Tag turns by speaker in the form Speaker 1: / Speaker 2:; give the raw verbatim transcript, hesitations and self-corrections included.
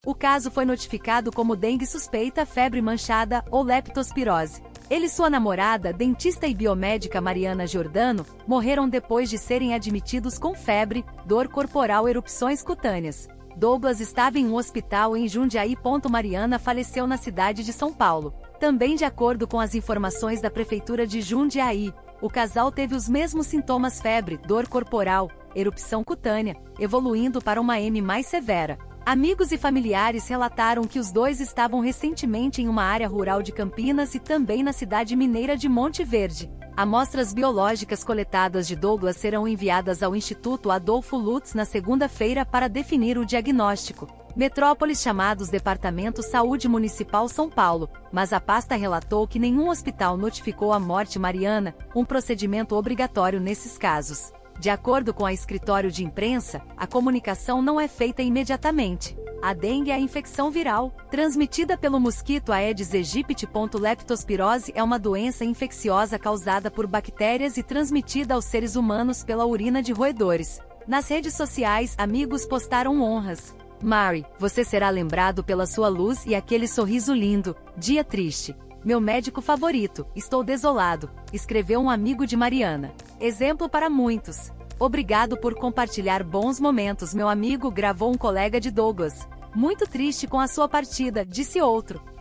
Speaker 1: O caso foi notificado como dengue suspeita, febre manchada ou leptospirose. Ele e sua namorada, dentista e biomédica Mariana Giordano, morreram depois de serem admitidos com febre, dor corporal e erupções cutâneas. Douglas estava em um hospital em Jundiaí. Mariana faleceu na cidade de São Paulo. Também de acordo com as informações da Prefeitura de Jundiaí, o casal teve os mesmos sintomas: febre, dor corporal, erupção cutânea, evoluindo para uma M mais severa. Amigos e familiares relataram que os dois estavam recentemente em uma área rural de Campinas e também na cidade mineira de Monte Verde. Amostras biológicas coletadas de Douglas serão enviadas ao Instituto Adolfo Lutz na segunda-feira para definir o diagnóstico. Metrópoles chamados Departamento Saúde Municipal São Paulo, mas a pasta relatou que nenhum hospital notificou a morte. Mariana, um procedimento obrigatório nesses casos. De acordo com a escritório de imprensa, a comunicação não é feita imediatamente. A dengue é a infecção viral, transmitida pelo mosquito Aedes aegypti. Leptospirose é uma doença infecciosa causada por bactérias e transmitida aos seres humanos pela urina de roedores. Nas redes sociais, amigos postaram honras. Mari, você será lembrado pela sua luz e aquele sorriso lindo. Dia triste. Meu médico favorito, estou desolado, escreveu um amigo de Mariana. Exemplo para muitos. Obrigado por compartilhar bons momentos, meu amigo, gravou um colega de Douglas. Muito triste com a sua partida, disse outro.